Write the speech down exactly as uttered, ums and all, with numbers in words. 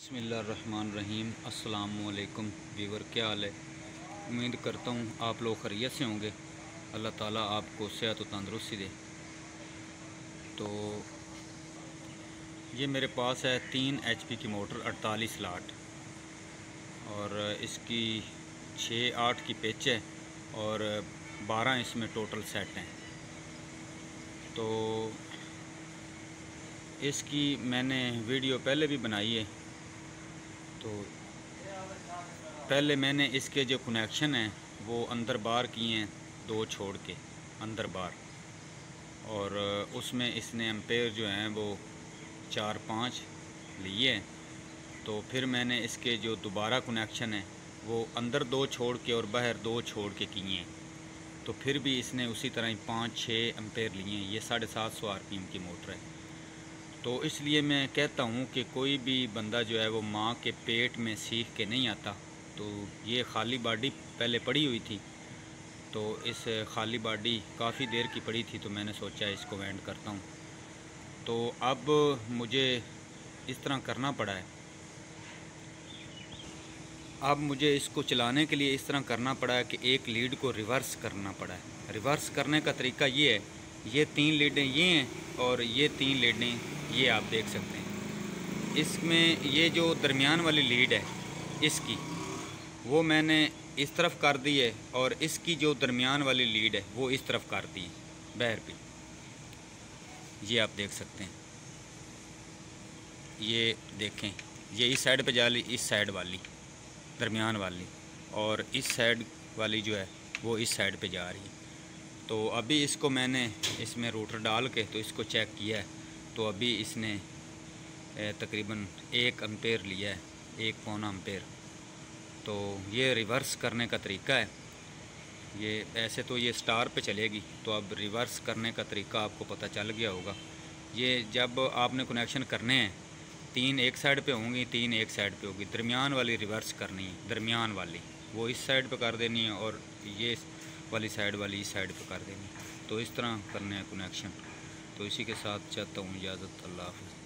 बिस्मिल्लाहिर्रहमानिर्रहीम। अस्सलामुअलैकुम व्यूवर, क्या हाल है? उम्मीद करता हूँ आप लोग खैरियत से होंगे। अल्लाह ताला आपको सेहत और तंदुरुस्ती दे। तो ये मेरे पास है तीन एच पी की मोटर अड़तालीस लाट, और इसकी छः आठ की पिच है और बारह इसमें टोटल सेट हैं। तो इसकी मैंने वीडियो पहले भी बनाई है। तो पहले मैंने इसके जो कनेक्शन हैं वो अंदर बार किए हैं, दो छोड़ के अंदर बार, और उसमें इसने एम्पेयर जो हैं वो चार पाँच लिए हैं। तो फिर मैंने इसके जो दोबारा कनेक्शन है वो अंदर दो छोड़ के और बाहर दो छोड़ के किए हैं। तो फिर भी इसने उसी तरह ही पाँच छः एम्पेयर लिए हैं। ये साढ़े सात सौ आर पी एम की मोटर है। तो इसलिए मैं कहता हूँ कि कोई भी बंदा जो है वो माँ के पेट में सीख के नहीं आता। तो ये खाली बाडी पहले पड़ी हुई थी, तो इस खाली बाडी काफ़ी देर की पड़ी थी, तो मैंने सोचा इसको वेंड करता हूँ। तो अब मुझे इस तरह करना पड़ा है। अब मुझे इसको चलाने के लिए इस तरह करना पड़ा है कि एक लीड को रिवर्स करना पड़ा है। रिवर्स करने का तरीका ये है, ये तीन लीडें ये हैं और ये तीन लीडें ये आप देख सकते हैं। इसमें ये जो दरमियान वाली लीड है इसकी वो मैंने इस तरफ कर दी है, और इसकी जो दरमियान वाली लीड है वो इस तरफ कर दी है बाहर भी। ये आप देख सकते हैं, ये देखें, ये इस साइड पे जा रही, इस साइड वाली दरमियान वाली, और इस साइड वाली जो है वो इस साइड पे जा रही है। तो अभी इसको मैंने इसमें रोटर डाल के तो इसको चेक किया है, तो अभी इसने तकरीबन एक एम्पेयर लिया है, एक पौना एम्पेयर। तो ये रिवर्स करने का तरीका है। ये ऐसे तो ये स्टार पे चलेगी, तो अब रिवर्स करने का तरीका आपको पता चल गया होगा। ये जब आपने कनेक्शन करने हैं, तीन एक साइड पे होंगी, तीन एक साइड पे होगी, दरमियान वाली रिवर्स करनी है। दरमियान वाली वो इस साइड पे कर देनी है, और ये वाली साइड वाली इस साइड पे कर देनी है। तो इस तरह करने हैं कनेक्शन। तो इसी के साथ चाहता हूँ इजाज़त। अल्लाह हाफ़िज़।